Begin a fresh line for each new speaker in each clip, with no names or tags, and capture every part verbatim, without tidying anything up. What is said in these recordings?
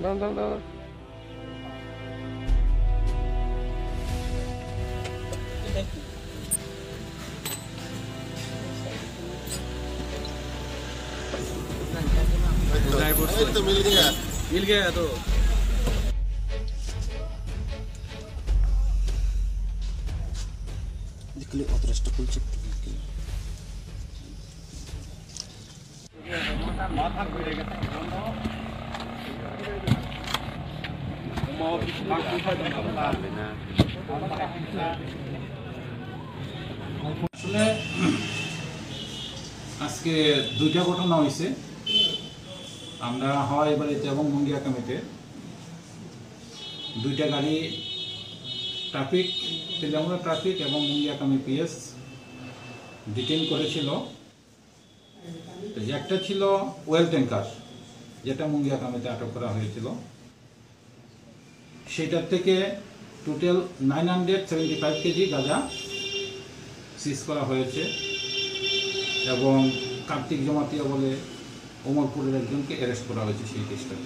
দাঁড়ান দাঁড়ান দাঁড়ান
तो मिल गया
मिल गया तो
देखले अतरस्ट कुल चेक
माथा ঘুরে গেছে মো বাকি কথা বলবে না
আসলে আজকে দুইটা ঘটনা হয়েছে। আমরা হাওয়াই বাড়িতে এবং মুঙ্গিয়া কামিতে দুইটা গাড়ি ট্রাফিক তেলেঙ্গানা ট্রাফিক এবং মুঙ্গিয়া কামি পিএস ডিটেইন করেছিল। একটা ছিল ওয়েল ট্যাঙ্কার, যেটা মুঙ্গিয়া কামিতে আটক করা হয়েছিল। সেটার থেকে total nine hundred seventy five kg গাঁজা সিজ করা হয়েছে এবং কার্তিক জমাতিয়া বলে ওমরপুরের একজনকে অ্যারেস্ট করা হয়েছে সেই কেসটাতে।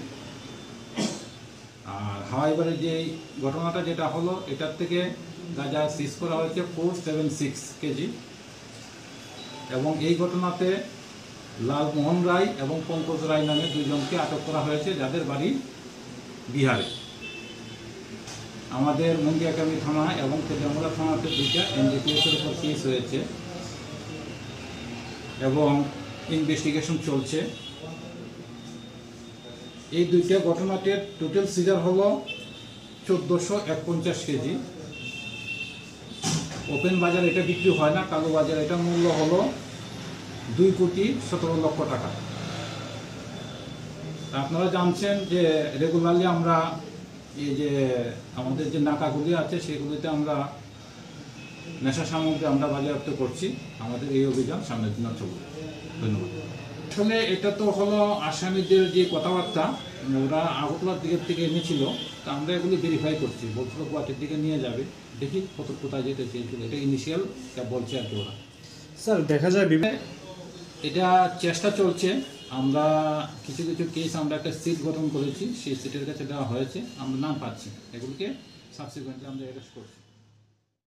আর হাওয়াইবারে যে ঘটনাটা যেটা হলো, এটার থেকে গাঁজা সিজ করা হয়েছে ফোর সেভেন সিক্স কেজি এবং এই ঘটনাতে লালমোহন রায় এবং পঙ্কজ রায় নামে দুইজনকে আটক করা হয়েছে, যাদের বাড়ি বিহারে। আমাদের মুঙ্গিয়াকামি থানা এবং তেলেঙ্গানা থানাতে দুইটা এনডিপিএসের উপর কেস হয়েছে এবং ইনভেস্টিগেশন চলছে। এই দুইটা ঘটনাতে টোটাল সিজার হলো চোদ্দোশো একপঞ্চাশ কেজি। ওপেন বাজার এটা বিক্রি হয় না, কালো বাজার এটা মূল্য হলো দুই কোটি সতেরো লক্ষ টাকা। আপনারা জানছেন যে রেগুলারলি আমরা এই যে আমাদের যে নাকাগুলি আছে সেগুলিতে আমরা নেশা সামগ্রী আমরা বাজেয়াপ্ত করছি। আমাদের এই অভিযান সামনের দিন চলবে। ধন্যবাদ। আসলে এটা তো হলো আসামিদের যে কথাবার্তা, ওরা আগরতলার দিকের থেকে এনেছিল, তা আমরা এগুলি ভেরিফাই করছি। বলছিল গুয়াহাটির দিকে নিয়ে যাবে, দেখি কত কোথায় যেতে চেয়েছিল। এটা ইনিশিয়াল বলছে আর কি ওরা।
স্যার দেখা যায়
এটা চেষ্টা চলছে। আমরা কিছু কিছু কেস আমরা একটা সিট গঠন করেছি, সেই সিটের কাছে দেওয়া হয়েছে, আমরা নাম পাচ্ছি। এগুলিকে সাবসিকুয়েন্টলি আমরা অ্যারেস্ট করছি।